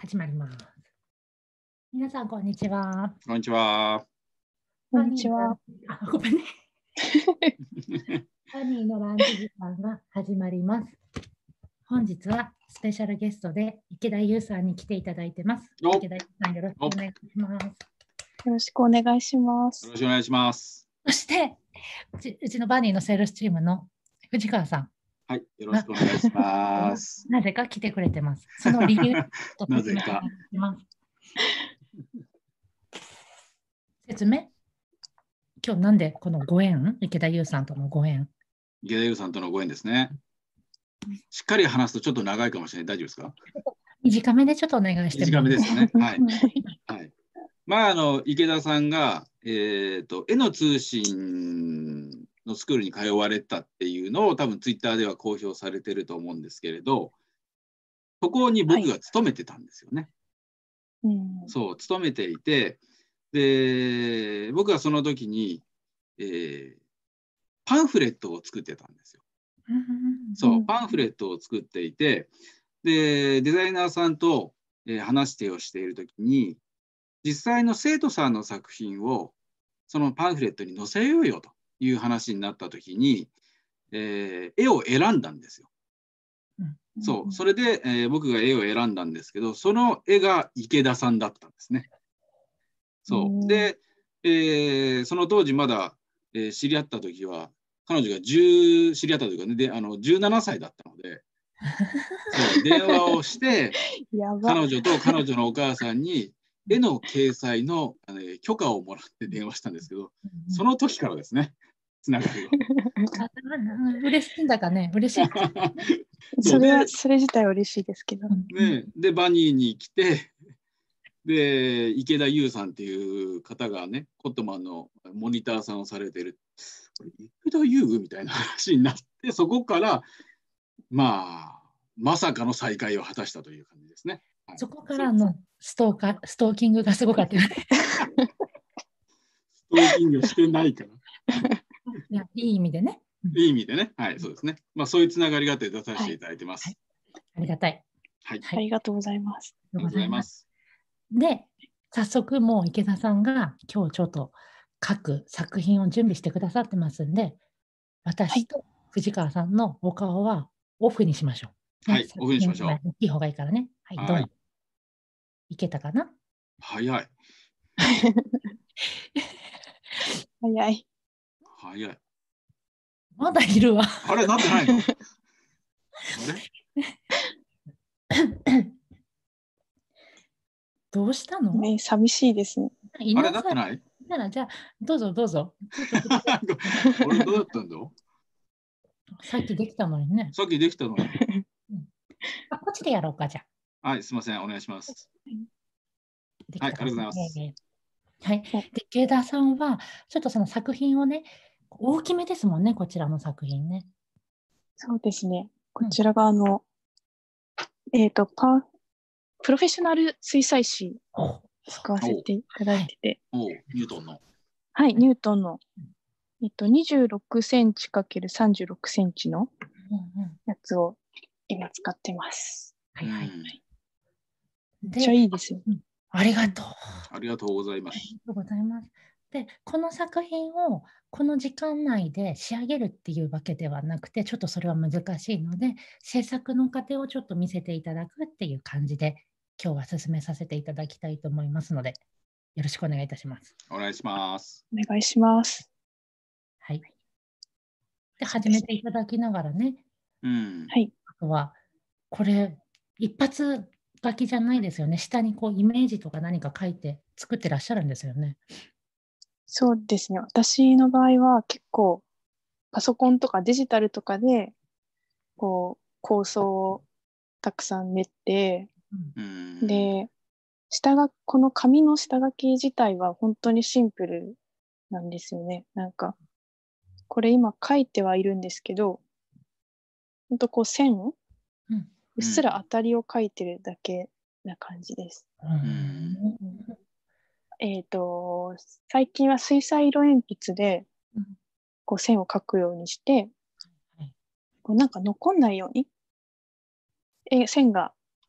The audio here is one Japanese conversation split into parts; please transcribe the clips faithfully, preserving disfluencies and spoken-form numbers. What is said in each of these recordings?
始まります。皆さん、こんにちは。 こんにちは。 こんにちは。 あ、ごめんね。ハニーのランチ時間が始まります。本日はスペシャルゲストで池田優さんに来ていただいてます。池田優さん、よろしくお願いします。 よろしくお願いします。 よろしくお願いします。 そしてうち、うちのバニーのセールスチームの藤川さん。 はい、よろしくお願いします。 なぜか来てくれてます。その理由となぜか。 説明今日なんでこのご縁、池田優さんとのご縁。 池田優さんとのご縁ですね。しっかり話すとちょっと長いかもしれない。大丈夫ですか？ 短めでちょっとお願いしても短めですね。はい。はい。まあ、あの、池田さんが、えっと、絵の通信のスクールに通われたっていうのを多分ツイッターでは公表されてると思うんですけれど、そこに僕が勤めてたんですよね。 はい、うん、 そう、勤めていて、で、僕はその時に、えー、パンフレットを作ってたんですよ。そう、パンフレットを作っていて、で、デザイナーさんと、えー、話してをしている時に、実際の生徒さんの作品をそのパンフレットに載せようよという話になった時に、えー、絵を選んだんですよ。そう、それで、えー、僕が絵を選んだんですけど、その絵が池田さんだったんですね。そうで、えー、その当時まだ、えー、知り合った時は彼女がじゅう知り合った時はね、であのじゅうななさいだったので、そう電話をして彼女と彼女のお母さんに絵の掲載の、あの許可をもらって電話したんですけど、その時からですね、つながりは。 嬉しいんだかね、嬉しい。 それはそれ自体は嬉しいですけど。 ね、でバニーに来て。で、池田優さんっていう方がね、コットマンのモニターさんをされてる、これ池田優みたいな話になって、そこから、まあ、まさかの再会を果たしたという感じですね。 はい、そこからのストーカー、ストーキングがすごかったよね。 ストーキングしてないから。 いや、いい意味でね。 いい意味でね。はい、そうですね。まあ、そういうつながりがあって出させていただいてます。 はいはい、ありがたい。 はい。 ありがとうございます。 ありがとうございます。 で、早速もう池田さんが今日ちょっと各作品を準備してくださってますんで、私と藤川さんのお顔はオフにしましょう。 はい、ね、オフにしましょう。 大きい方がいいからね。はい、どうぞ。いけたかな？ 早い。 早い。 早い。 まだいるわ。 あれ、なってないの？あれどうしたの？ ね、寂しいですね。 あれ、なってない？ なら、じゃあ、どうぞどうぞ。 これどうだったんだ？ さっきできたのにね。 さっきできたのに。 うん、あ、こっちでやろうか、じゃあ。はい、すみません、お願いします。はい、ありがとうございます。 はい。で、池田さんは、ちょっとその作品をね、大きめですもんね、こちらの作品ね。 そうですね。こちらが、あの、うん、えっと、パプロフェッショナル水彩紙を使わせていただいてて。 おお、ニュートンの。 はい、ニュートンの、えっと、にじゅうろくセンチかけるさんじゅうろくセンチのやつを今使ってます。 はいはい。 めっちゃいいですよ。 ありがとう。 ありがとうございます。 ありがとうございます。で、この作品をこの時間内で仕上げるっていうわけではなくて、ちょっとそれは難しいので、制作の過程をちょっと見せていただくっていう感じで、今日は進めさせていただきたいと思いますので、よろしくお願いいたします。 お願いします。 お願いします。 はい。で、始めていただきながらね、 うん、 はい。 あとは、これ、一発書きじゃないですよね。下にこうイメージとか何か書いて作ってらっしゃるんですよね。 そうですね。私の場合は結構パソコンとかデジタルとかでこう構想をたくさん練って、うん、で下がこの紙の下書き自体は本当にシンプルなんですよね。なんかこれ今書いてはいるんですけど、本当こう線、うん、うっすら当たりを書いてるだけな感じです。うんうん、えっと最近は水彩色鉛筆でこう線を描くようにして、こうなんか残んないようにえ線が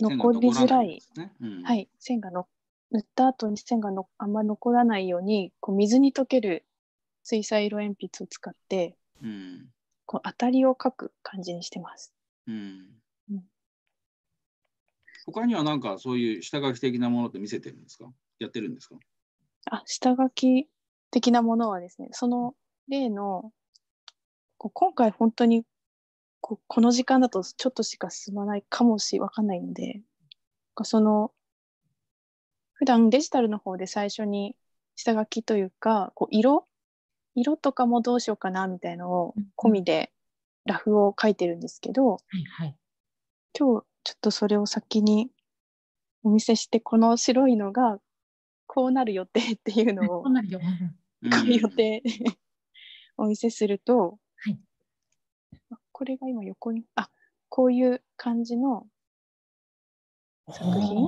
残りづらい、 ねうん、 はい、線がの塗った後に線がのあんま残らないようにこう水に溶ける水彩色鉛筆を使って、うん、こう当たりを描く感じにしてます。うんうん、他には何かそういう下書き的なものって見せてるんですか？やってるんですか？ あ、下書き的なものはですね、その例のこう今回本当にここの時間だとちょっとしか進まないかもしわかんないので、その普段デジタルの方で最初に下書きというかこう色色とかもどうしようかなみたいなのを込みでラフを書いてるんですけど、 はいはい、 今日ちょっとそれを先にお見せして、この白いのがこうなる予定っていうのを、こういう予定お見せすると、はい、これが今横に、あ、こういう感じの作品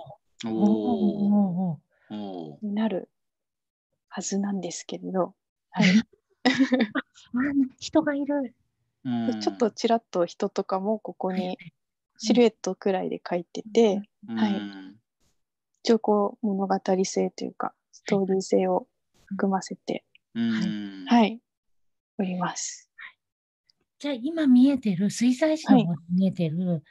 になるはずなんですけれど、はい、 人がいる。 ちょっとちらっと人とかもここにシルエットくらいで描いてて、はい、一応こう物語性というかストーリー性を含ませて、はい、はい、おります。 じゃあ今見えてる水彩紙の方に見えてる、はい、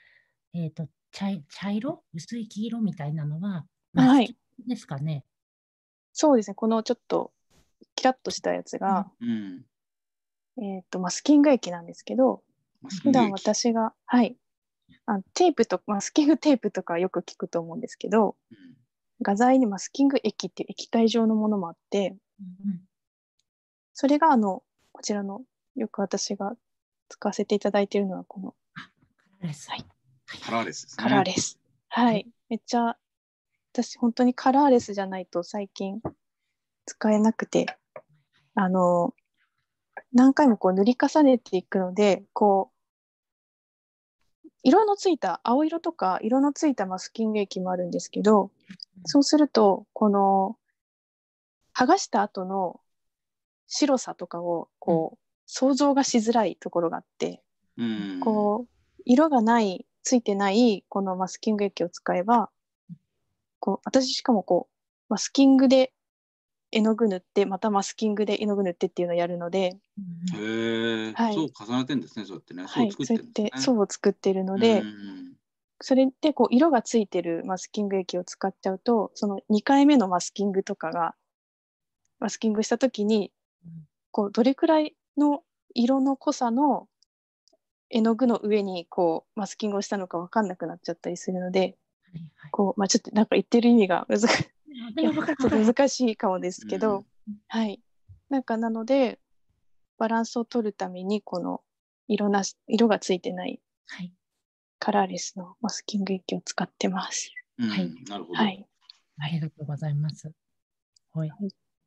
えっと茶、茶色薄い黄色みたいなのはマスキングですかね？はい、 そうですね。このちょっとキラッとしたやつが、うん、えっとマスキング液なんですけど、普段私が、はい、あテープとマスキングテープとかよく聞くと思うんですけど、うん、画材にマスキング液っていう液体状のものもあって、うん、それがあのこちらのよく私が使わせていただいているのはこのカラーレス、はい、カラーレスですね。 カラーレス、はい、はい、めっちゃ私本当にカラーレスじゃないと最近使えなくて、あの何回もこう塗り重ねていくので、こう色のついた青色とか色のついたマスキング液もあるんですけど、そうするとこの剥がした後の白さとかをこう想像がしづらいところがあって、うん、こう色がないついてないこのマスキング液を使えば、こう私しかもこうマスキングで絵の具塗ってまたマスキングで絵の具塗ってっていうのをやるので、 へえ、はい、そう重ねてんですね。そうやってね、 はい、そう作ってるんですね。そうを作ってるので、うん、それでこう色がついてるマスキング液を使っちゃうと、そのにかいめのマスキングとかがマスキングした時にこうどれくらいの色の濃さの絵の具の上にこうマスキングをしたのか分かんなくなっちゃったりするので、はいはい、こうまあ、ちょっとなんか言ってる意味が難しいちょっと難しいかもですけど、うん、はい、なんかなのでバランスを取るためにこの色な色がついてないカラーレスのマスキング液を使ってます。 うん、はい、なるほど、はい。 ありがとうございます。はい。はい、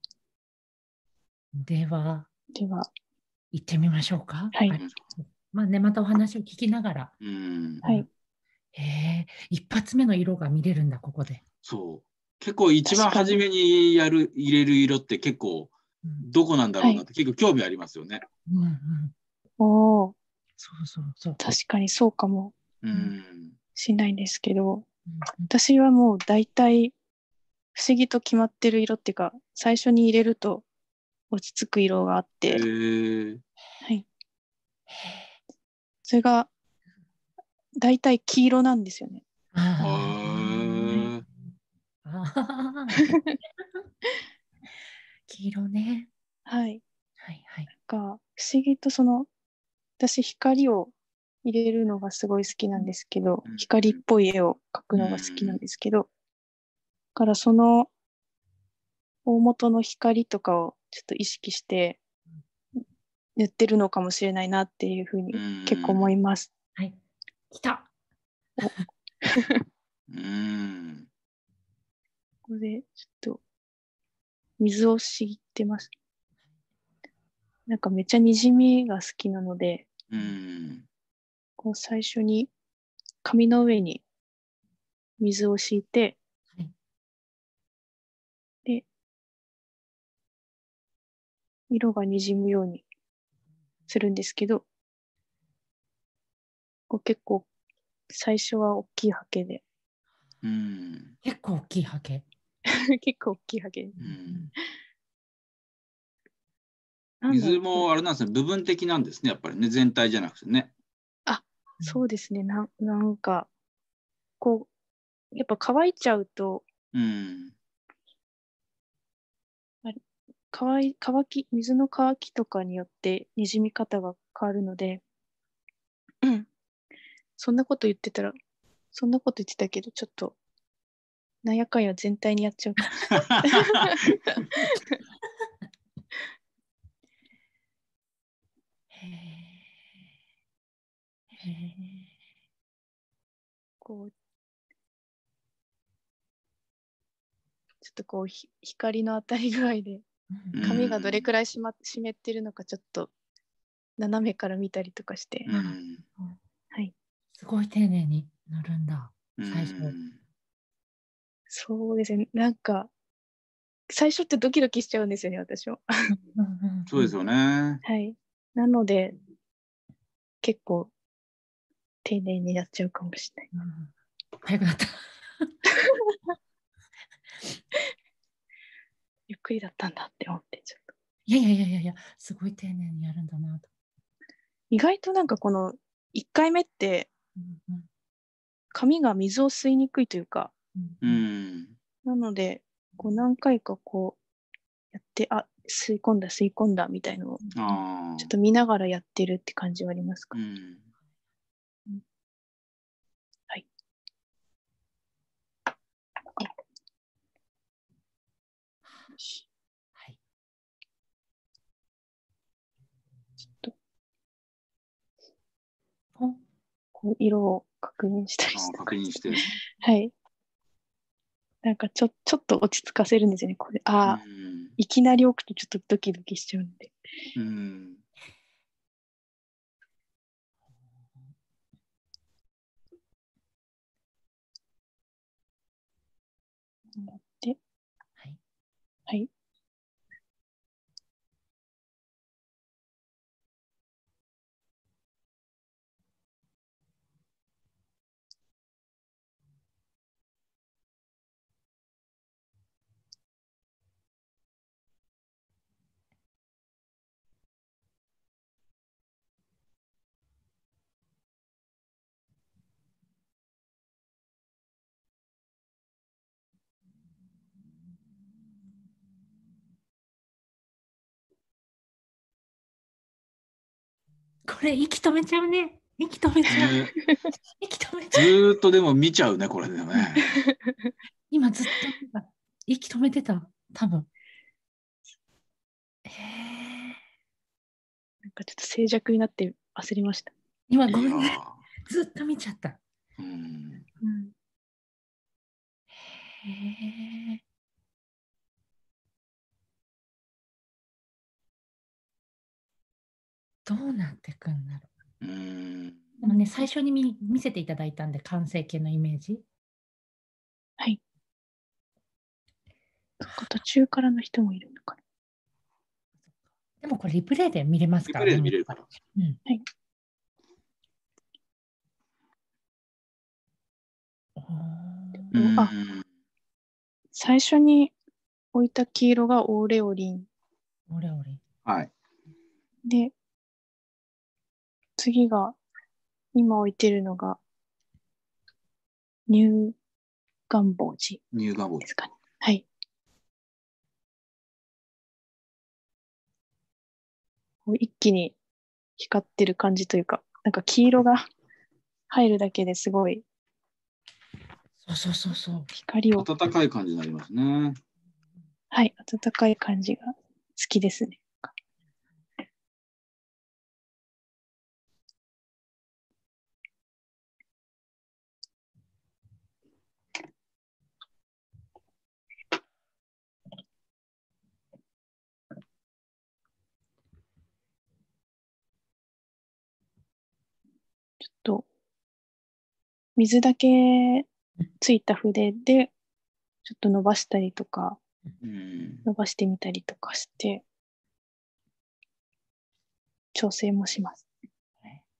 では、 では行ってみましょうか。 はい。 まあね、またお話を聞きながら。うん、はい。へえ、一発目の色が見れるんだ、ここで。 そう。結構一番初めにやる、入れる色って結構、どこなんだろうなって、うん、結構興味ありますよね。うんうん。 おお。 そうそうそう。 確かにそうかも。うん。しないんですけど、うん、私はもう大体不思議と決まってる色っていうか、最初に入れると落ち着く色があって、へー、はい。それが大体黄色なんですよね。ああ黄色ね。 はい。はいはい。なんか不思議とその私光を入れるのがすごい好きなんですけど、うん、光っぽい絵を描くのが好きなんですけど、うん、だからその大元の光とかをちょっと意識して塗ってるのかもしれないなっていうふうに結構思います。 はい。来た。 うん。ここでちょっと水を敷いてます。なんかめっちゃにじみが好きなので、うん、こう最初に紙の上に水を敷いて、はい、で色がにじむようにするんですけど、こう結構最初は大きいハケでうん、 結構大きいハケ。 結構大きいハケ。 うん、 なんだろう水もあれなんですね、部分的なんですね、やっぱりね、全体じゃなくてね。 あ、そうですね。な、なんか、こう、やっぱ乾いちゃうと、 うん、 あれ乾い、乾き、水の乾きとかによってにじみ方が変わるので、うん、そんなこと言ってたら、そんなこと言ってたけど、ちょっと、なんやかんや全体にやっちゃうかもしれない。 へえ。へえ。 こう、ちょっとこう、ひ光の当たり具合で、 うん髪がどれくらいしま、湿ってるのか、ちょっと斜めから見たりとかして、 うん、 はい。 すごい丁寧に塗るんだ、 う最初。 ん、 そうですね。なんか、最初ってドキドキしちゃうんですよね、私も。 うんうんうんそうですよね。 はい。なので、結構、丁寧にやっちゃうかもしれない。 うん。早くなった。 ゆっくりだったんだって思って、ちょっと。 いやいやいやいやいや、すごい丁寧にやるんだなと。 意外となんかこの、いっかいめって、 うんうん髪が水を吸いにくいというか、 ううんん、 なので、こう何回かこう、やって、あ、吸い込んだ、吸い込んだみたいのを、 ああ、 ちょっと見ながらやってるって感じはありますか。 うん。 はい。 はい。 ちょっと、 おこう、色を確認したりああ、 して。 確認して。 はい。なんかちょ、ちょっと落ち着かせるんですよね。これ、 うああ、 ん、 いきなり置くとちょっとドキドキしちゃうんで。 うん、 で、 はい。 はい。 これ、息止めちゃうね。息止めちゃう。 ね、 息止めちずゃう。 ーっとでも見ちゃうね、これでね。 今ずっとなんか息止めてた。多分。へえ。 なんかちょっと静寂になって焦りました。 今ごいやめんね。 ー、 ずっと見ちゃった。 うん、 うん。 へえ。どうなってくんだろうん、 う。でもね、最初に見、見せていただいたんで、完成形のイメージ。 はい。そっか、途中からの人もいるのかな。 でもこれリプレイで見れますリプレイからね。もうで見れるから。 うん。 はい。 おうーあ、 ん、 最初に置いた黄色がオーレオリン。 オレオレ。 はい。 で、次が、今置いてるのが、乳願望寺乳がぼですかね。はい。こう一気に光ってる感じというか、なんか黄色が入るだけですごいそうそうそうそう。 光を、 温かい感じになりますね。 はい、温かい感じが好きですね。ちょっと、水だけついた筆で、ちょっと伸ばしたりとか、 うん、 伸ばしてみたりとかして、調整もします。 はい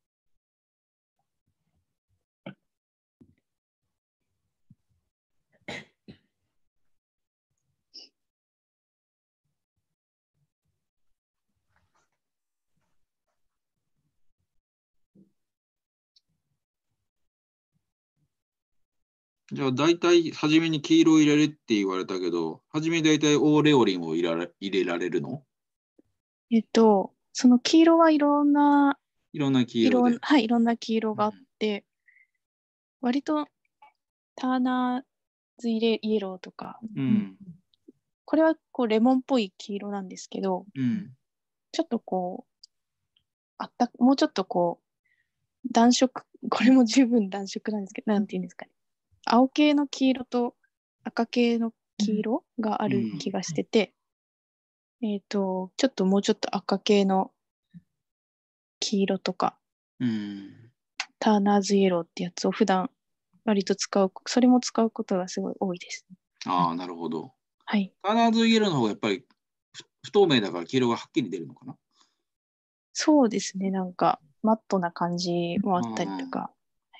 じゃあ大体初めに黄色入れるって言われたけど、初めに大体オーレオリンを入れられ入れられるの？ えっと、その黄色はいろんないろんな黄色色、 で。 はい、いろんな黄色があっうんて、割とターナーズイレイエローとか、 うん。 これはこうレモンっぽい黄色なんですけど、 うん。 ちょっとこう、あった、もうちょっとこう、暖色、これも十分暖色なんですけど、なんていうんですかね。青系の黄色と赤系の黄色がある気がしてて、えっと、ちょっともうちょっと赤系の黄色とか、 うん。 ターナーズイエローってやつを普段割と使う、それも使うことがすごい多いです。 ああ、なるほど。 はい。 ターナーズイエローの方がやっぱりふ不透明だから黄色がはっきり出るのかな。 そうですね。なんか、マットな感じもあったりとうん。 か。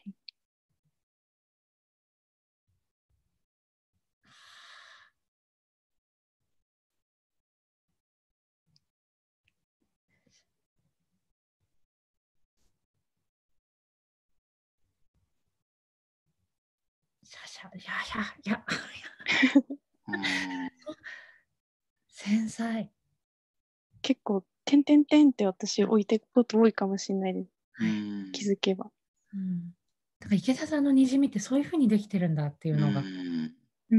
シャシャ、いやいやいや、 うん繊細。 結構、点々点って私置いていくこと多いかもしれないです。 うん。 気づけば。 うん。だから池田さんのにじみってそういうふうにできてるんだっていううのが。 ん。 うん。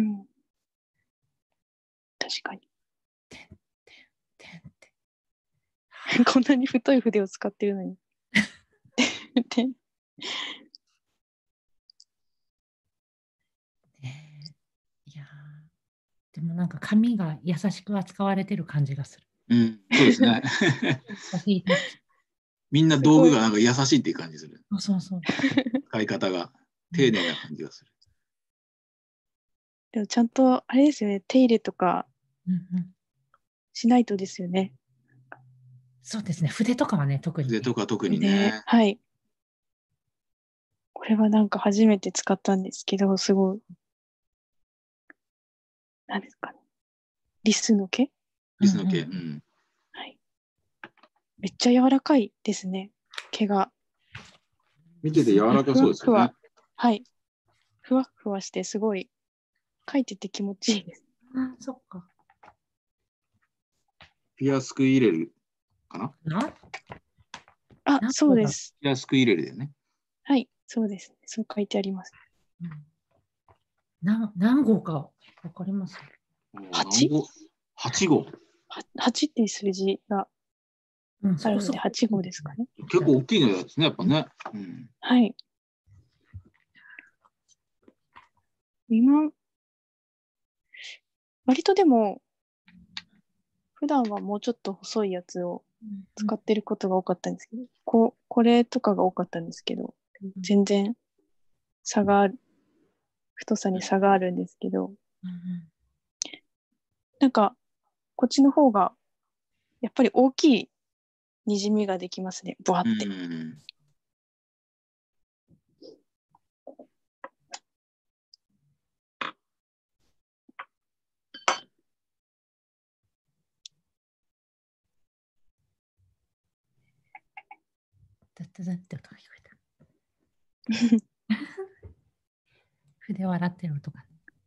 確かに。 てんてんてん。 こんなに太い筆を使ってるのに。点ねえ、いやー、でもなんか紙が優しく扱われてる感じがする。 うん。そうですね。 優しいタッチ。 みんな道具がなんか優しいっていう感じする。 そうそうそう。 使い方が丁寧な感じがする。 でもちゃんと、あれですよね。手入れとかうんうん、 しないとですよね。 そうですね。筆とかはね、特にね。 筆とか特にで、 ね。 はい。これはなんか初めて使ったんですけど、すごい、何ですかね。リスの毛リスの毛。 うんうん、 うん。 はい。めっちゃ柔らかいですね。毛が。 見てて柔らかふそうですよね。 わふわ。はい。ふわふわしてすごい書いてて気持ちいいです。 あ、そっか。 ピアスク入れるかな。 な、 あ、 なんこだ。 そうです。 ピアスク入れるだよね。 はい、そうです。そう書いてあります。 うん、な何号かわかります？ 何はち? 号 ?はち 号。 はちっていう数字がうん、そあるのでこそこ。 はち号ですかね。 結構大きいのですね、やっぱね。うん、 はい。今、割とでも、普段はもうちょっと細いやつを使ってることが多かったんですけど、こう、これとかが多かったんですけど、全然差がある、太さに差があるんですけど、 うんうん、 なんか、こっちの方が、やっぱり大きいにじみができますね、ボワうって。 ん。 だっただって音が聞こえた。筆を洗ってる音が。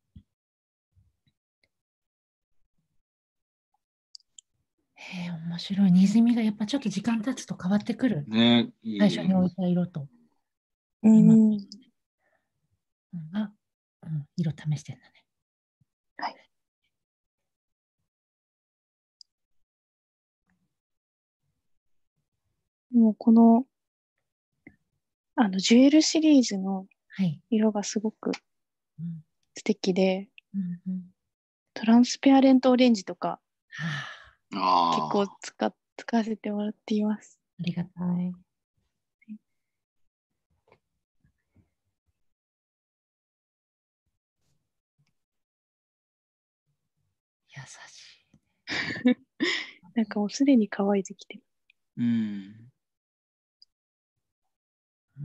へえ、面白い。にじみがやっぱちょっと時間経つと変わってくる。 ね、いい。 最初に置いた色と。 う今、 ん。 うん、あ、うん、色試してんだね。 はい。もうこの、あの、ジュエルシリーズのはい。 色がすごくうん、 素敵で、 うんうん、 トランスペアレントオレンジとかはあ、 結構ああ。 使っ、使わせてもらっています。 ありがたい。優しなんかもうすでに乾いてきてる。 うん。 い。うん、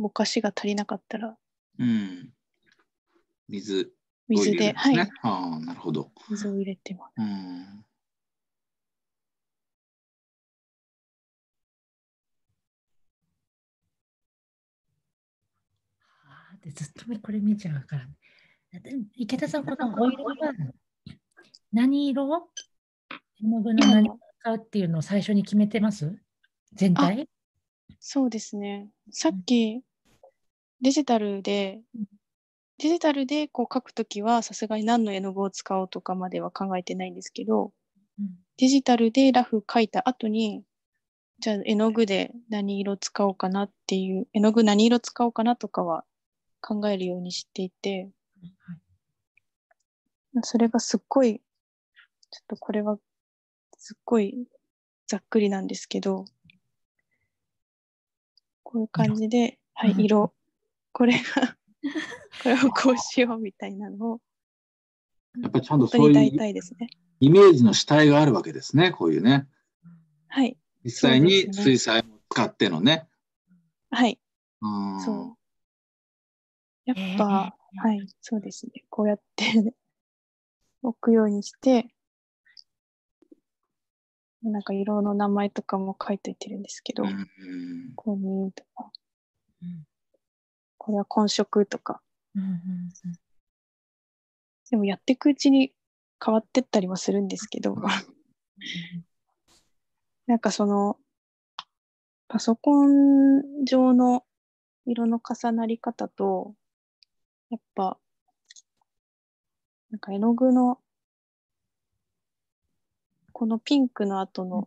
ぼかしが足りなかったら、 うん、水水で、はい、 ああ、なるほど。 水を入れてます。 うん、 あでずっとこれ見ちゃうから、ね、池田さん、このお色は何色？絵の具の何を使うっていうのを最初に決めてます？全体？ そうですね。さっきデジタルで、うん、デジタルでこう描くときはさすがに何の絵の具を使おうとかまでは考えてないんですけど、うん、デジタルでラフ描いた後に、じゃあ絵の具で何色使おうかなっていう、絵の具何色使おうかなとかは考えるようにしていて、はい、それがすっごい、ちょっとこれはすっごいざっくりなんですけど、こういう感じで、はい、色、これが、これをこうしようみたいなのを、 やっぱりちゃんとそういうイメージの主体があるわけですね、こういうね。 はい。 実際に水彩を使ってのね。 はい。そう。やっぱ、はい、そうですね。こうやって置くようにして、なんか色の名前とかも書いといてるんですけど、こうにとか、うん、これは混色とか、うんうんうん。でもやっていくうちに変わってったりもするんですけど、なんかその、パソコン上の色の重なり方と、やっぱ、なんか絵の具の、このピンクの後の、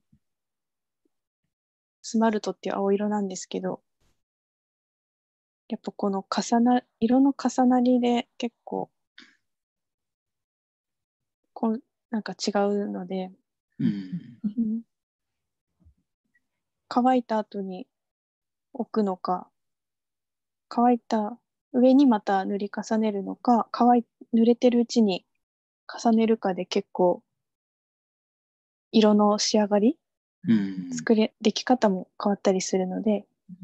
スマルトっていう青色なんですけど、やっぱこの重な、色の重なりで結構、こんなんか違うので、うん、乾いた後に置くのか、乾いた上にまた塗り重ねるのか、乾い濡れてるうちに重ねるかで結構色の仕上がり、うん、作れ出来方も変わったりするので、うん、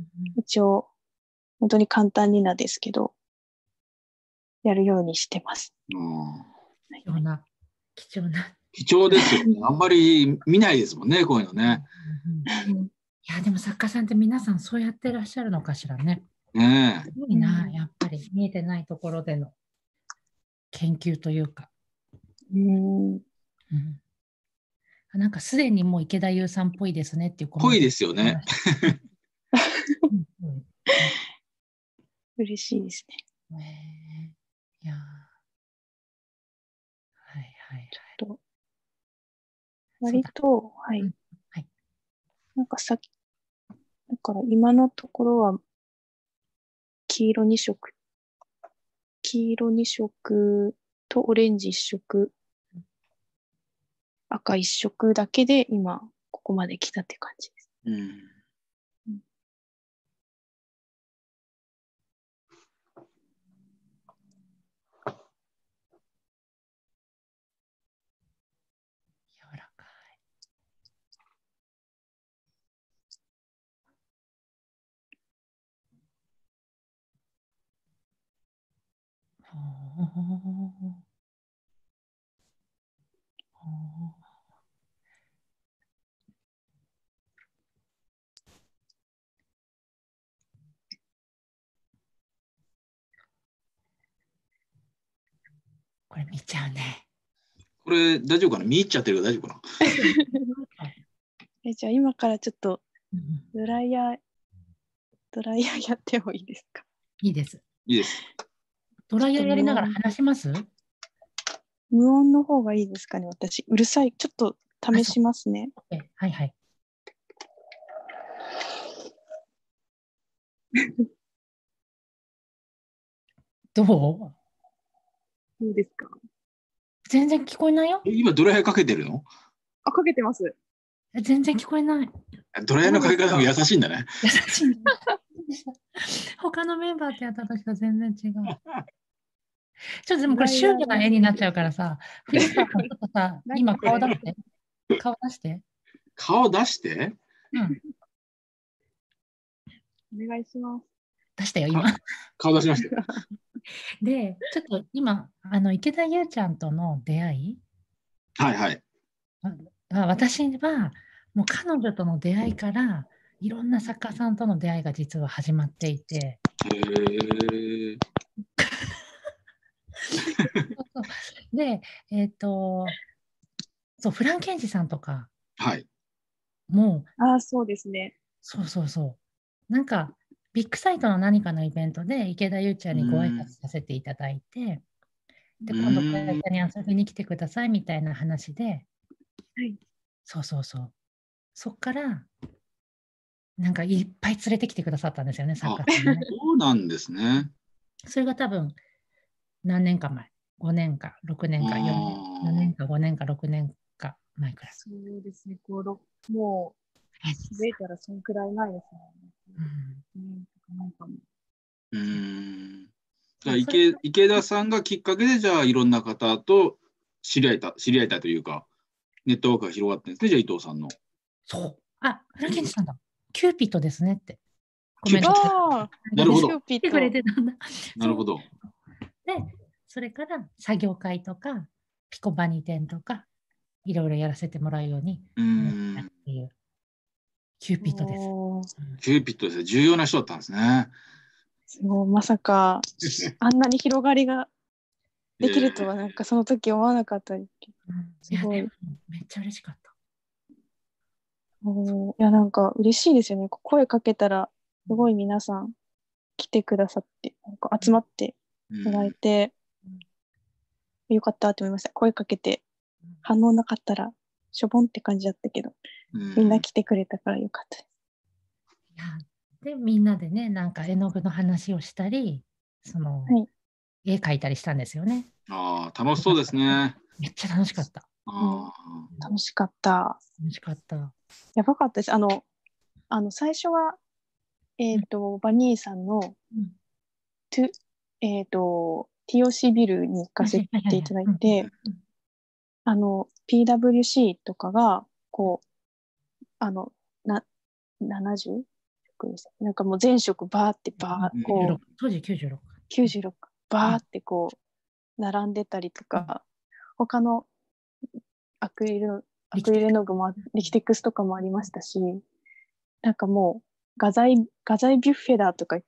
一応本当に簡単になんですけどやるようにしてます。 うん、 貴重な貴重な貴重ですよね。あんまり見ないですもんね、こういうのね。 うんうん、いやでも作家さんって皆さんそうやってらっしゃるのかしらね。 ねすごいな、やっぱり見えてないところでの研究というか。うん、うん、なんかすでにもう池田優さんっぽいですねっていうコメント。 ぽいですよね。 嬉しいですね。 ねいやはいはいはい。 ちょっと割と、はい、うんはい。なんかさっき、だから今のところは黄色に色、黄色に色とオレンジいっ色、赤いっ色だけで今ここまで来たって感じです。うんうん、 柔らかい。ほーほーこれ見ちゃうね。 これ大丈夫かな？見入っちゃってるから大丈夫かな？ えじゃあ今からちょっとドライヤー、ドライヤーやってもいいですか？ いいです。 いいです。 ドライヤーやりながら話します？ 無音の方がいいですかね？私うるさい。ちょっと試しますね。 はいはい。どう？どうですか？ 全然聞こえないよ。 今ドライヤーかけてるの？ あ、かけてます。 全然聞こえない。 ドライヤーのかけ方も優しいんだね。 優しい。他のメンバーってやった時と全然違う。ちょっとでもこれシュールな絵になっちゃうからさ、藤川さんちょっとさ、今顔出して。顔出して。 顔出して？ うん。お願いします。 出したよ、今。 顔出しましたよ。 で、ちょっと今、あの池田優ちゃんとの出会い、 はいはい。 あ私は、もう彼女との出会いから、いろんな作家さんとの出会いが実は始まっていて。 へー。 そうそうで、えっ、と、そう、フランケンジさんとか、 はい。 もう、 ああ、そうですね。 そうそうそう。なんか、ビッグサイトの何かのイベントで池田優ちゃんにご挨拶させていただいて、で、今度会社に遊びに来てくださいみたいな話で、 はい。 そうそうそう。そっから、なんかいっぱい連れてきてくださったんですよね、作家さんね。 そうなんですね。 それが多分、何年か前。ごねんか、ろくねんか、よねん、よねんか、ごねんか、ろくねんか前くらい。 そうですね。こうもう、気づいたらそのくらい前ですね。うん。なんかもうーん。じゃあ池、池田さんがきっかけで、じゃあいろんな方と知り合えた、知り合えたというか、ネットワークが広がってるんですね、じゃあ伊藤さんの。 そう。あ、フランケンジさんだ。キューピットですねって。コメントああ、 なるほど。 キューピッ来てくれト。 てたんだ。 なるほど。 で、それから作業会とか、ピコバニ店とか、いろいろやらせてもらうようにうーなったっん。 ていうキューピットです。 おーキューピットですね。重要な人だったんですね。 すごい、まさか、あんなに広がりができるとは、なんかその時思わなかったですけど。 うんすごい。 いや、でもめっちゃ嬉しかった。 おーいや、なんか嬉しいですよね。声かけたら、すごい皆さん来てくださって、なんか集まってもらえて、よかったと思いました。声かけて、反応なかったら、しょぼんって感じだったけど、みんな来てくれたからよかったです。 いやで、みんなでね、なんか絵の具の話をしたり、その、 はい、 絵描いたりしたんですよね。 ああ、楽しそうですね。 めっちゃ楽しかった。 あ楽しかった。 楽しかった。 やばかったです。あの、あの最初は、えっ、と、バニーさんの、 うんトゥえっ、と、ティーオーシー ビルに行かせていただいて、あの、ピーダブリューシー とかが、こう、あの、な、ななじゅう職です。なんかもう全職バーってバー、こう、 当時きゅうじゅうろく。 きゅうじゅうろくバーってこう、並んでたりとか、他のアクリルの、アクリル絵の具も、リキテックスとかもありましたし、なんかもう、画材、画材ビュッフェだとか言って、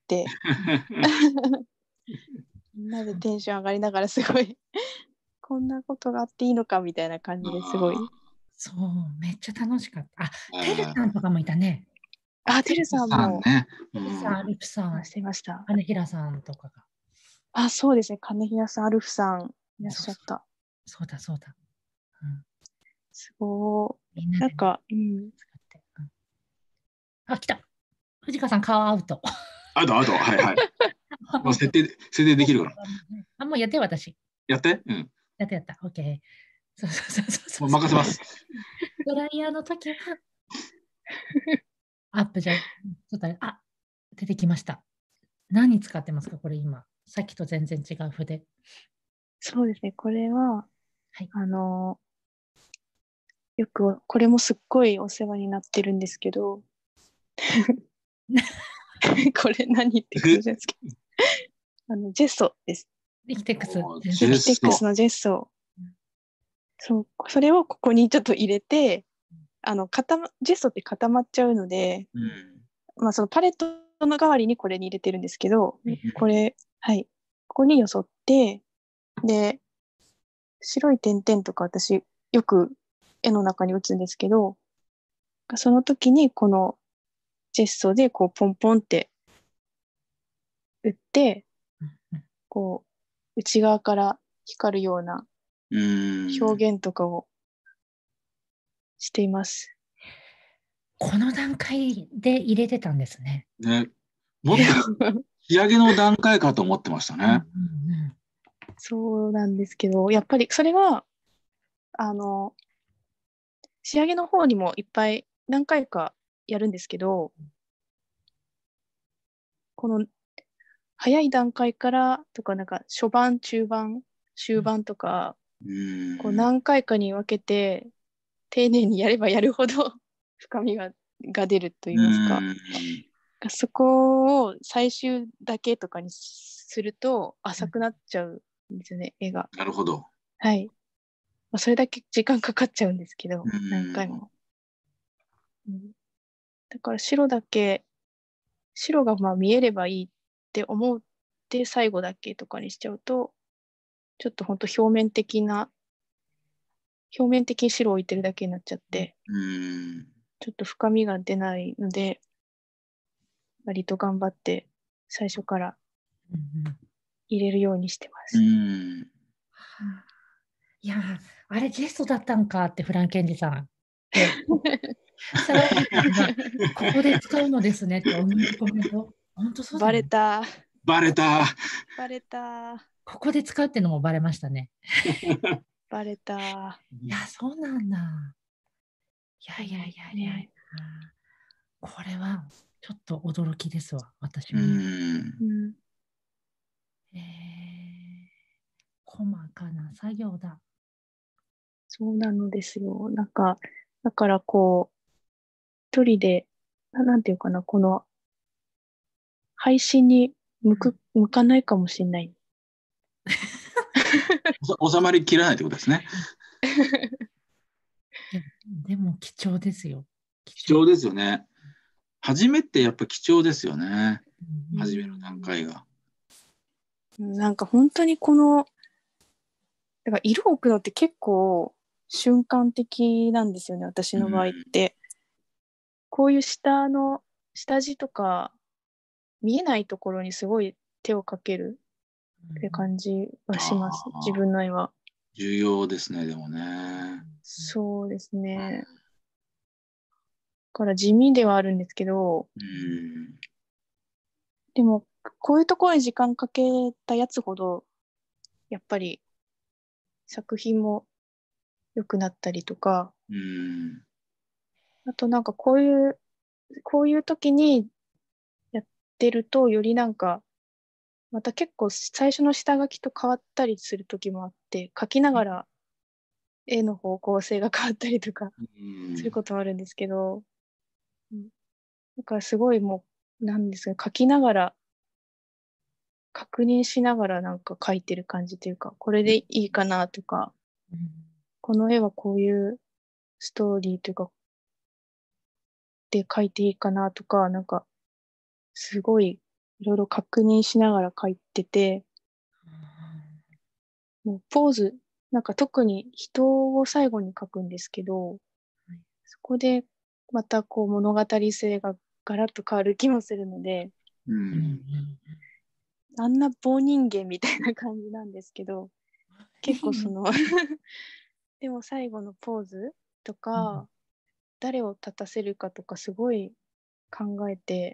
みんなでテンション上がりながらすごい、こんなことがあっていいのかみたいな感じですごい。 そう、めっちゃ楽しかった。あ、てるさんとかもいたね。 あ、てるさんも。 ね。 てるさん、アルプさん、 してました。 金平さんとかが。 あ、そうですね。金平さん、アルフさんいらっしゃった。 そうだ、そうだ。うん、 すごい。 みんなで、 なんか、うん。 あ、来た。藤川さん、顔アウト。 アウト、アウト。はいはい。もう設定、設定できるから。 あ、もうやって、私。 やってうん。 やってやった。OK。そうそうそうそう。 もう任せます。 ドライヤーの時は、アップじゃ、ちょっと、あ、出てきました。何使ってますか、これ今。さっきと全然違う筆。 そうですね。これは、 はい、 あの、よく、これもすっごいお世話になってるんですけど、これ何って感じですけど、あの、ジェッソです。 リキテックス。 リキテックスのジェッソ。そう、それをここにちょっと入れて、あの固まジェストって固まっちゃうので、うん、まあそのパレットの代わりにこれに入れてるんですけど、うん、これ、はい、ここによそって、で、白い点々とか私よく絵の中に打つんですけど、その時にこのジェストでこうポンポンって打って、こう内側から光るような表現とかをしています。 この段階で入れてたんですね。 ね、もっと仕上げの段階かと思ってましたね。うんうんうん、 そうなんですけど、やっぱりそれはあの仕上げの方にもいっぱい何回かやるんですけど、この早い段階からとかなんか初盤中盤終盤とか、うん、こう何回かに分けて丁寧にやればやるほど深みがが出ると言いますか。 そこを最終だけとかにすると浅くなっちゃうんですよね、絵が。 なるほど。 はい。まあ、それだけ時間かかっちゃうんですけど、 うん何回も。うん、だから白だけ、白がまあ見えればいいって思って最後だけとかにしちゃうと、ちょっと本当表面的な、表面的に白を置いてるだけになっちゃって、 うん。 ちょっと深みが出ないので、割と頑張って最初から入れるようにしてまうす。 ん。 いや、あれゲストだったんかってフランケンジさん。で、沢口さんがここで使うのですねって同じコメント。本当そうだバよね。 レた。 バレた。 バレた。 ここで使うっていうのもバレましたね。 バレた。 いや、そうなんだ。いやいやいやいや、 ね、 これはちょっと驚きですわ、私うも。 ん。 うん、 えー、細かな作業だ。 そうなのですよ。なんか、だからこう、一人で、ななんていうかな、この配信に向く、向かないかもしれない。 収まりきらないってことですね。 ででも貴重ですよ。 貴重ですよね。初めってやっぱ貴重ですよね。 うん、 初めの段階が。 なんか本当にこの、だから色を置くのって結構瞬間的なんですよね、私の場合って。うん、こういう下の、下地とか、見えないところにすごい手をかけるって感じはします、自分の絵は。 重要ですね、でもね。 そうですね。だから地味ではあるんですけど、 うん、 でも、こういうところに時間かけたやつほど、やっぱり作品も良くなったりとか、 うん、 あとなんかこういう、こういう時にやってると、よりなんか、また結構最初の下書きと変わったりする時もあって、書きながら絵の方向性が変わったりとかすることもあるんですけど、うん、だからすごいもう、なんですか、書きながら、確認しながらなんか書いてる感じというか、これでいいかなとか、 うん、 この絵はこういうストーリーというか、で書いていいかなとか、なんか、すごいいろいろ確認しながら書いてて、もうポーズ、なんか特に人を最後に書くんですけど、そこでまたこう物語性がガラッと変わる気もするので、 うん、 あんな棒人間みたいな感じなんですけど、結構そのでも最後のポーズとか、誰を立たせるかとかすごい考えて、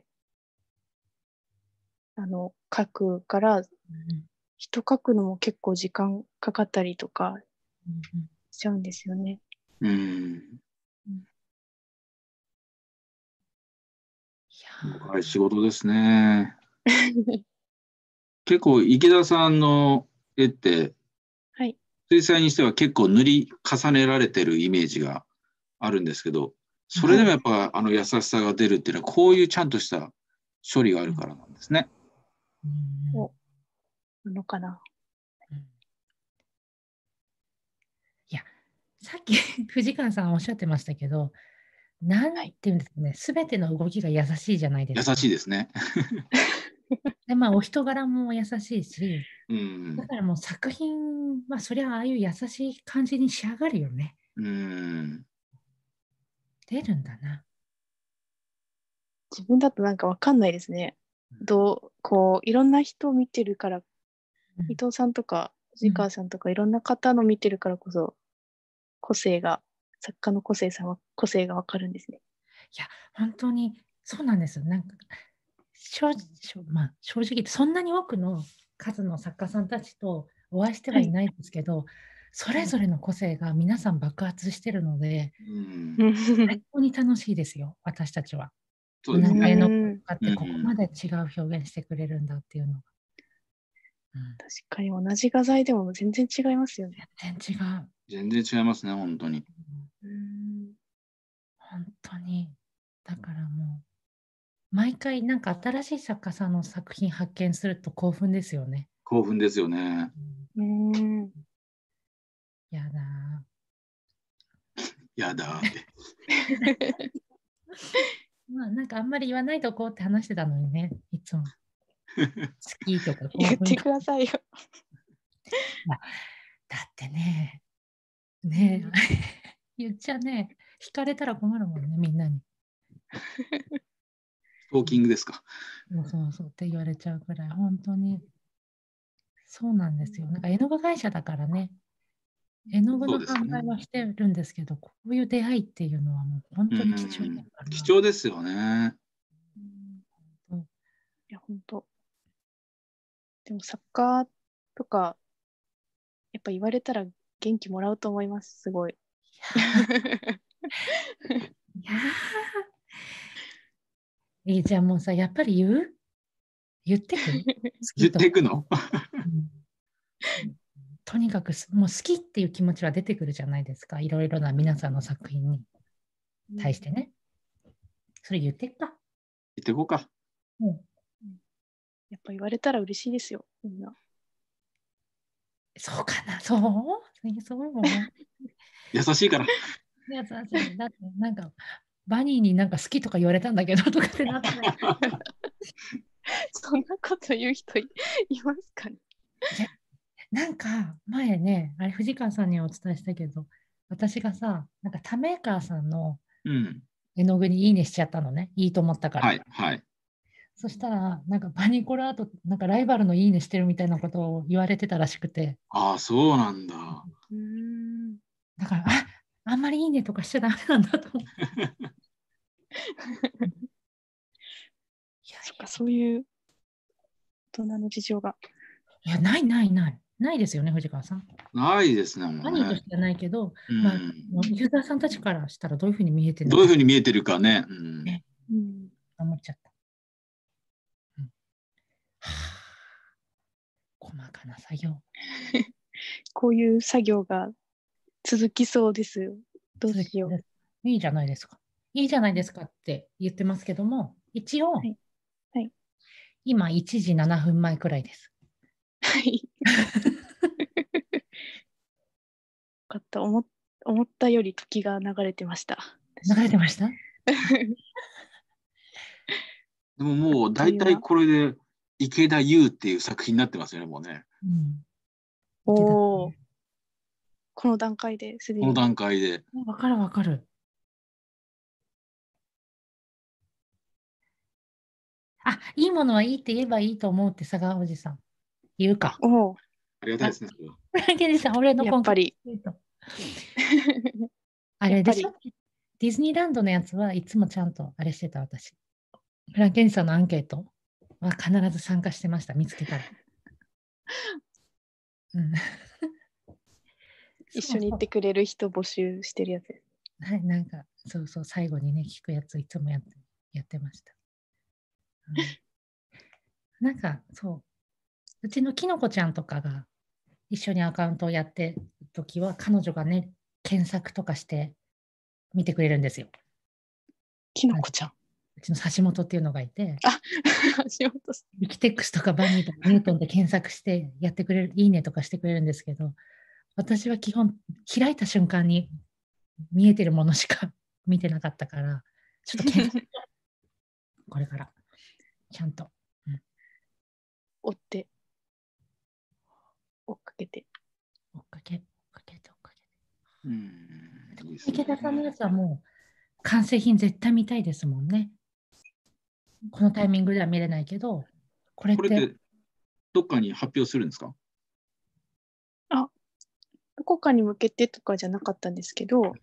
あの、書くから、人書くのも結構時間かかったりとかしちゃうんですよね。 うん。深い仕事ですね。結構池田さんの絵って、 はい、 水彩にしては結構塗り重ねられてるイメージがあるんですけど、それでもやっぱあの優しさが出るっていうのはこういうちゃんとした処理があるからなんですね。 うん、お、なのかな。 いや、さっき藤川さんおっしゃってましたけど、なんていうんですかね、すべての動きが優しいじゃないですか。 優しいですね。 で、まあ、お人柄も優しいし、 うん、 だからもう作品は、そりゃああいう優しい感じに仕上がるよね。 うん、 出るんだな。 自分だとなんかわかんないですね。どう、こう、いろんな人を見てるから、 うん、 伊藤さんとか藤川さんとかいろんな方の見てるからこそ、個性が、作家の個性さんは個性がわかるんですね。 いや、本当にそうなんですよ。なんか正直、まあ、正直言ってそんなに多くの数の作家さんたちとお会いしてはいないんですけど、はい、それぞれの個性が皆さん爆発してるので、 うん、 最高に楽しいですよ、私たちは。 そうですね。 同じ絵の具使ってここまで違う表現してくれるんだっていうのが。 うん、確かに同じ画材でも全然違いますよね。 全然違う。 全然違いますね、本当に。 うん、本当に。だからも毎回なんか新しい作家さんの作品発見すると興奮ですよね。 興奮ですよね。 うん。 やだやだって。 まあなんかあんまり言わないとこうって話してたのにね、いつも。好きとか興言って奮とか。 くださいよ。 だってね、ねえ、言っちゃね、惹かれたら困るもんね、みんなに。 ストーキングですか。 そうそうそうって言われちゃうくらい、本当に。そうなんですよ。なんか絵の具会社だからね、絵の具の販売はしてるんですけど、こういう出会いっていうのはもう本当に貴重だから。 貴重ですよね。 うん、いや、本当。でも作家とか、やっぱ言われたら元気もらうと思います、すごい。 いやー、えじゃあもうさ、やっぱり言う言ってく言っていくの、 うん、とにかくもう好きっていう気持ちは出てくるじゃないですか。いろいろな皆さんの作品に対してね。うん、それ言ってっか。 言っていこうか。 うん、やっぱ言われたら嬉しいですよ、みんな。 そうかな、そうそう優しいから。 優しい。だってなんか、バニーになんか好きとか言われたんだけどとかってなってない。 そんなこと言う人 い, いますかね。 なんか前ね、あれ藤川さんにはお伝えしたけど、私がさ、なんかタメーカーさんの絵の具にいいねしちゃったのね、いいと思ったから。 はいはい。 そしたら、なんかバニコラート、なんかライバルのいいねしてるみたいなことを言われてたらしくて。 ああ、そうなんだ。 うん。 だから、あ、あんまりいいねとかしちゃダメなんだと思って。 いや、そっか、そういう大人の事情が。 いや、ないないない。ないですよね、藤川さん。 ないですね、もうね。 バニーとしてはないけど、 うん、 まあ、ユーザーさんたちからしたらどういうふうに見えてるのか。 どういうふうに見えてるかね。うん、 ね、うん、思っちゃった。うん、はあ、細かな作業。 こういう作業が続きそうですよ。どうしよう。 いいじゃないですか。いいじゃないですかって言ってますけども、一応、 はいはい、 今いちじななふんまえくらいです。 はい。よかった。思思ったより時が流れてました。 流れてましたでももう大体これで池田優っていう作品になってますよね、もうね。 うん、 おお。この段階ですでに。 この段階で。 わかるわかる。あ、いいものはいいって言えばいいと思うって佐川おじさん言うか。 おお。ありがたいですね。 フランケンさん、俺のやっぱり。 あれでしょ、ディズニーランドのやつはいつもちゃんとあれしてた私。フランケンさんのアンケートは必ず参加してました、見つけたら。うん、 一緒に行ってくれる人募集してるやつです。 はい、なんか、そうそう、最後にね、聞くやついつもやってやってました。うん、なんか、そう、うちのきのこちゃんとかが一緒にアカウントをやってるときは、彼女がね、検索とかして見てくれるんですよ。 きのこちゃん。 うちの橋本っていうのがいて、 あ、橋本さん。 ビキテックスとかバニーとかニュートンで検索してやってくれる、いいねとかしてくれるんですけど、私は基本、開いた瞬間に見えてるものしか見てなかったから、ちょっと検索これから、ちゃんと。うん、 追って、追っかけて。 追っかけ、追っかけて、追っかけて。 うん。 池田さんのやつはもう、完成品絶対見たいですもんね。このタイミングでは見れないけど、これって。 これってどっかに発表するんですか？ あ、どこかに向けてとかじゃなかったんですけど、うん、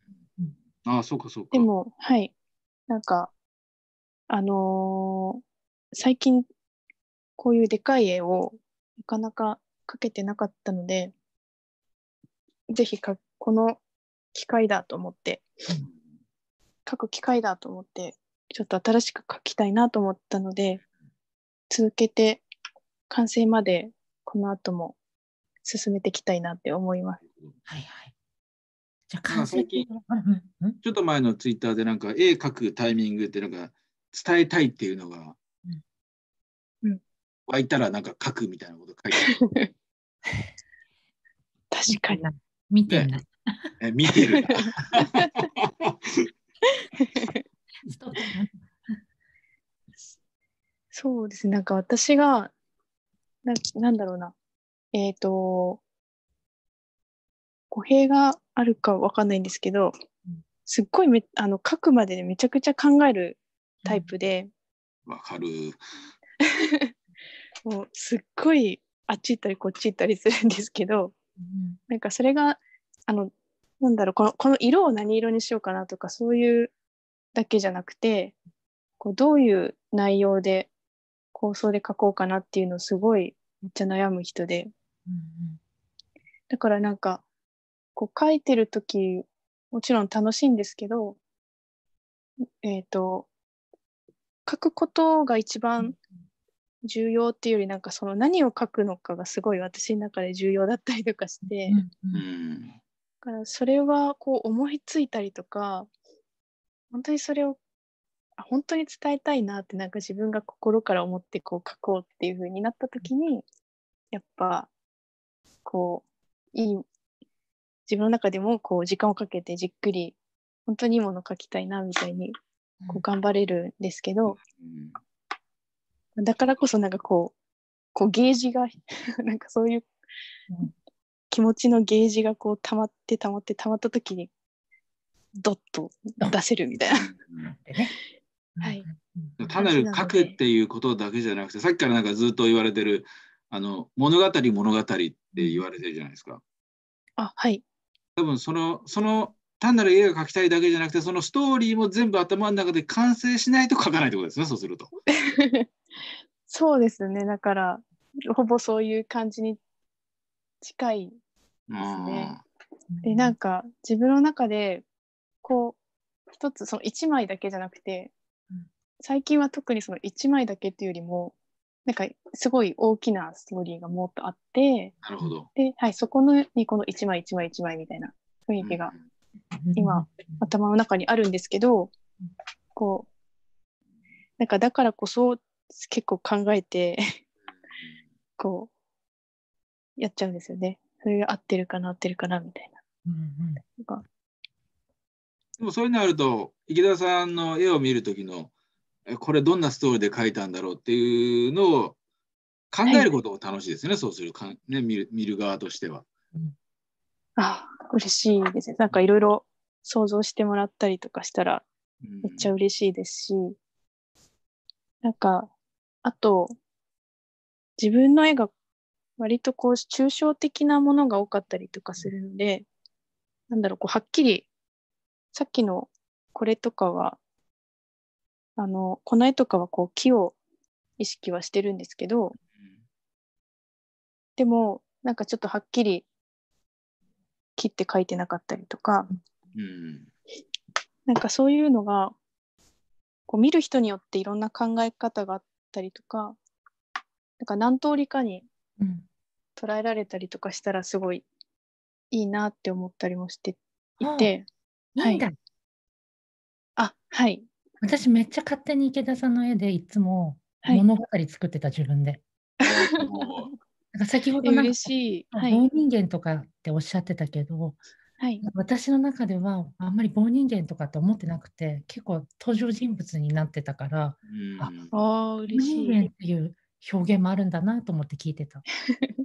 ああ、そうかそうか。 でも、はい。なんか、あのー、最近、こういうでかい絵をなかなか描けてなかったので、ぜひか、この機会だと思って、うん、描く機会だと思って、ちょっと新しく描きたいなと思ったので、続けて完成までこの後も進めていきたいなって思います。 はいはい。じゃあ完成最近、ちょっと前のツイッターでなんか絵描くタイミングってなんか伝えたいっていうのが、 うん、 湧いたらなんか書くみたいなこと書いてある。 確かに。 見てんな。 ね、え見てるな。 ストックな。 そうですね。なんか私が、な、なんだろうな。えっと、語弊があるかわかんないんですけど、すっごいめあの書くまででめちゃくちゃ考えるタイプで、 わかる。 もうすっごいあっち行ったりこっち行ったりするんですけど、 うん、 なんかそれがあのなんだろう、このこの色を何色にしようかなとかそういうだけじゃなくて、こうどういう内容で構想で書こうかなっていうのをすごいめっちゃ悩む人で、 うん、 だからなんかこう書いてる時もちろん楽しいんですけど、えっと書くことが一番重要っていうより、なんかその何を書くのかがすごい私の中で重要だったりとかして、 うん、 うん、 だからそれはこう思いついたりとか、本当にそれを本当に伝えたいなってなんか自分が心から思ってこう書こうっていう風になった時に、やっぱこういい自分の中でもこう時間をかけてじっくり本当にいいものを書きたいなみたいにこう頑張れるんですけど、 うん、 だからこそなんかこうこうゲージがなんかそういう気持ちのゲージがこう溜まって溜まって溜まった時にドッと出せるみたいな。はい。 単なる書くっていうことだけじゃなくて、さっきからなんかずっと言われてるあの物語物語って言われてるじゃないですか。 あ、はい。 多分そのその単なる絵が描きたいだけじゃなくて、そのストーリーも全部頭の中で完成しないと書かないってことですね。そうすると。 そうですね。だからほぼそういう感じに近いですね。で、なんか自分の中でこう一つその一枚だけじゃなくて、最近は特にその一枚だけっていうよりも、なんかすごい大きなストーリーがもっとあって、 なるほど。 で、はい、そこのにこの一枚一枚一枚みたいな雰囲気が今頭の中にあるんですけど、こうなんかだからこそ結構考えてこうやっちゃうんですよね。それが合ってるかな合ってるかなみたいな。うんうん、 でもそういうのあると、池田さんの絵を見るときの、これどんなストーリーで描いたんだろうっていうのを考えることも楽しいですね、はい、そうするかん、ね、見る、見る側としては。 ああ、嬉しいですね。なんかいろいろ想像してもらったりとかしたらめっちゃ嬉しいですし、うん、なんかあと自分の絵が割とこう抽象的なものが多かったりとかするので、なんだろう、こうはっきりさっきのこれとかはあのこの絵とかはこう木を意識はしてるんですけど、でもなんかちょっとはっきり木って書いてなかったりとか、うん、なんかそういうのがこう見る人によっていろんな考え方があったりとか、なんか何通りかに捉えられたりとかしたらすごいいいなって思ったりもしていて、 うん、いいんだ。 はい、あ、はい。 私めっちゃ勝手に池田さんの絵でいつも物語作ってた、自分で。なんか先ほどなんか棒人間とかっておっしゃってたけど、はい、私の中ではあんまり棒人間とかって思ってなくて、結構登場人物になってたから、 うん、ああ、嬉しい。 棒人間っていう表現もあるんだなと思って聞いてた。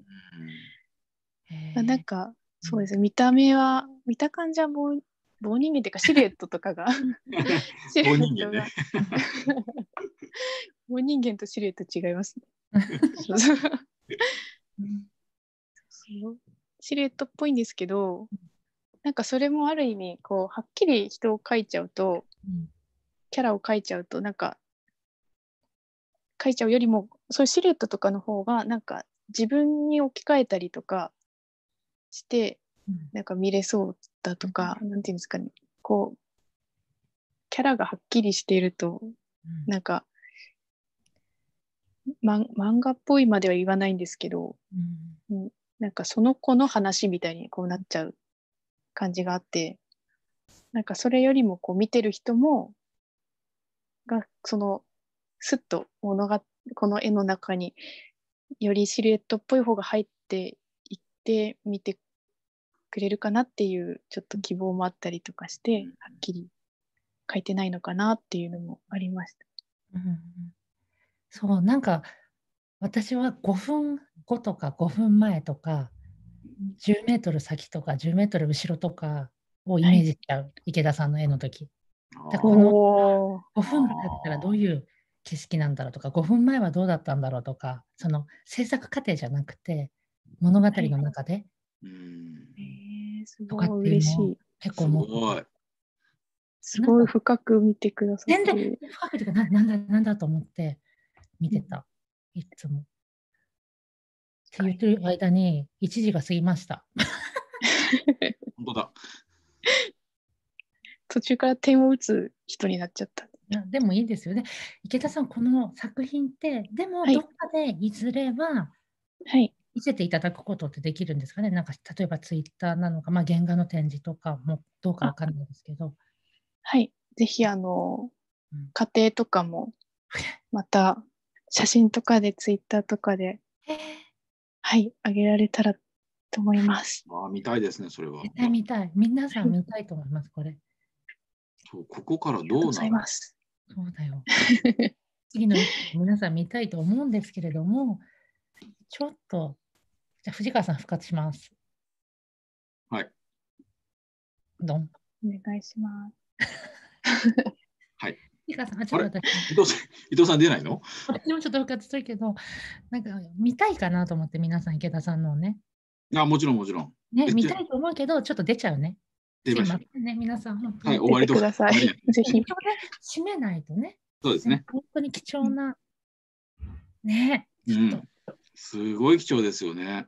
なんかそうですね、見た目は見た感じは棒棒人間っていうかシルエットとかがシルエットが棒人間とシルエット違いますね。そうそうそうシルエットっぽいんですけど、なんかそれもある意味こうはっきり人を描いちゃうと、うん、キャラを描いちゃうとなんか描いちゃうよりもそういうシルエットとかの方がなんか自分に置き換えたりとかして、うん、なんか見れそうだとか、うん、なんていうんですかね、こうキャラがはっきりしていると、うん、なんか、ま、漫画っぽいまでは言わないんですけど、うん、なんかその子の話みたいにこうなっちゃう感じがあって、なんかそれよりもこう見てる人もがそのスッと物がこの絵の中によりシルエットっぽい方が入っていって見てくれるかなっていうちょっと希望もあったりとかして、はっきり書いてないのかなっていうのもありました。 うん、そうなんか私はごふんごとかごふんまえとかじゅうメートル先とかじゅうメートル後ろとかをイメージしちゃう、はい、池田さんの絵の時。だからこのごふんだったらどういう景色なんだろうとかごふんまえはどうだったんだろうとか、その制作過程じゃなくて物語の中で、はい、 うん、えー、すとかごいっていうのを嬉しい。 結構思う。 すごい深く見てくださって。 全然深くというかな、なんだなんだと思って見てた、うん、いつも。って言ってる間にいちじが過ぎました。 本当だ。 途中から点を打つ人になっちゃった。 いやでもいいですよね。池田さん、この作品って、でもどっかでいずれは見せていただくことってできるんですかね。なんか例えばツイッターなのか、まあ、原画の展示とかもどうかわかんないですけど。 はい、ぜひあの、うん、家庭とかもまた写真とかでツイッターとかで、はい、あげられたらと思います。 ああ、見たいですね、それは。 絶対見たい。皆さん見たいと思います、これ。 そう、ここからどうなる？ありがとうございます。 そうだよ。次の皆さん見たいと思うんですけれども、ちょっと、じゃあ藤川さん復活します。 はい。 どん。 お願いします。 はい。 藤川さん、あ、ちょっと私。 伊藤さん、伊藤さん出ないの？ 私もちょっと復活したいけど、なんか見たいかなと思って、皆さん、池田さんのね。 あ、もちろん、もちろん。 ね、見たいと思うけど、ちょっと出ちゃうね。 出ました。 ね、皆さん、本当に。はい、終わりとください。ぜひ。 締めないとね。 そうですね。 本当に貴重な。ね、 ちょっと、うん。すごい貴重ですよね。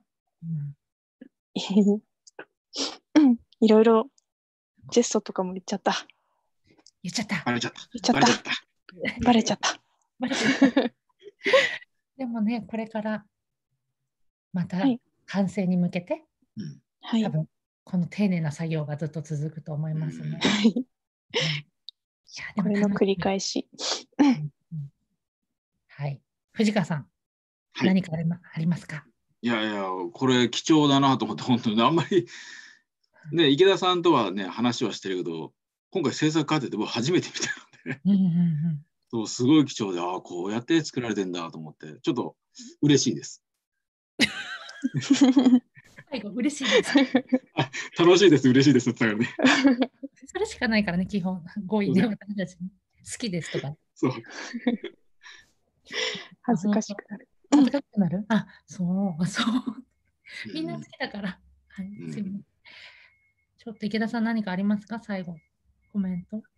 うん。いろいろジェストとかも言っちゃった。 言っちゃった。 バレちゃった。 言っちゃった。バレちゃった。 バレちゃった。でもね、これからまた完成に向けて、はい、多分この丁寧な作業がずっと続くと思いますね。 はい。いや、でもこれの繰り返し。 はい。藤川さん、はい、何かありま、ありますか？ いやいや、これ貴重だなと思って、本当にあんまり、ね、池田さんとはね、話はしてるけど、今回制作過程で僕初めて見たので、うんうんうん、そうすごい貴重で、ああ、こうやって作られてんだと思って、ちょっと嬉しいです。 最後、嬉しいです。 楽しいです、嬉しいですって言ったからね。それしかないからね、基本。ごいね、私たちに。好きですとか。 そう。 恥ずかしくなる。 恥ずかしくなる？あ、そう、そう。みんな好きだから。はい、すみません。ちょっと池田さん、何かありますか？最後、コメント。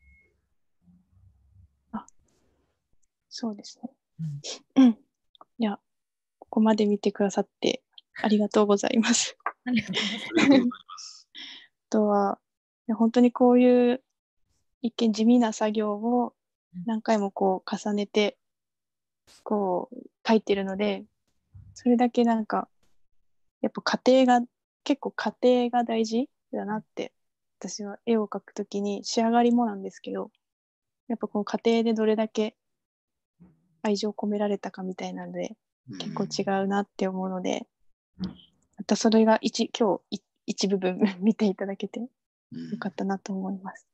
あ、そうですね。うん。うん、いや、ここまで見てくださってありがとうございます。 ありがとうございます。 あとは、本当にこういう一見地味な作業を何回もこう重ねてこう書いてるので、それだけなんかやっぱ家庭が結構家庭が大事だなって、私は絵を描くときに仕上がりもなんですけど、やっぱこの家庭でどれだけ愛情込められたかみたいなので、結構違うなって思うので、またそれが一今日一部分見ていただけてよかったなと思います。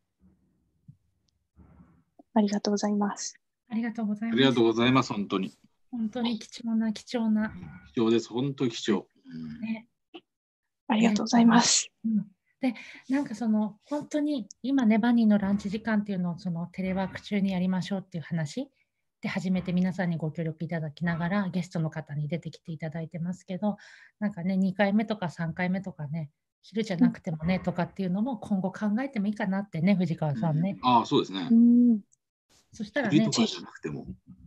ありがとうございます。 ありがとうございます。 ありがとうございます。本当に。 本当に貴重な貴重な。 貴重です。本当に貴重。 うんね、ありがとうございます。 うん、で、なんかその本当に今ね、バニーのランチ時間っていうのをそのテレワーク中にやりましょうっていう話で初めて皆さんにご協力いただきながらゲストの方に出てきていただいてますけど、なんかね、にかいめとかさんかいめとかね、昼じゃなくてもね、うん、とかっていうのも今後考えてもいいかなってね、藤川さんね。 うん、ああ、そうですね。 うんそしたらね、 とかじゃなくても。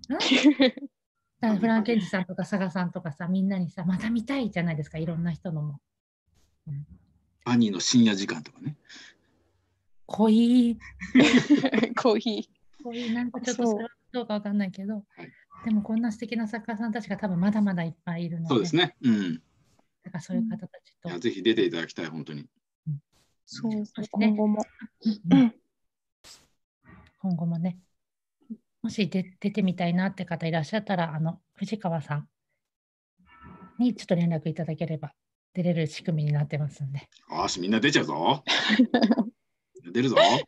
フランケンジさんとか佐賀さんとかさ、みんなにさ、また見たいじゃないですか、いろんな人のも。 うん、バニーの深夜時間とかね。 濃い。 濃い。 濃い、なんかちょっとそれはどうかわかんないけど、はい、でもこんな素敵な作家さんたちが多分まだまだいっぱいいるので。 そうですね。うん。 だからそういう方たちと。 いやぜひ出ていただきたい、本当に。 うん、そうですね、今後も。 うん、今後もね。 もし出出てみたいなって方いらっしゃったら、あの藤川さんにちょっと連絡いただければ出れる仕組みになってますんで。 よし、みんな出ちゃうぞ。出るぞ。はい、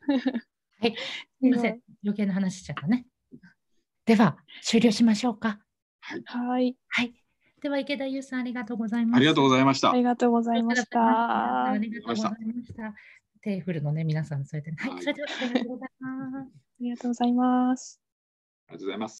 すみません、余計な話しちゃったね。では終了しましょうか。 はい。はい。 はい。では池田優さんありがとうございます。 ありがとうございました。 ありがとうございました。 ありがとうございました。手振るのね、皆さんそれで、はい、それではありがとうございます。 ありがとうございます。 ありがとうございます。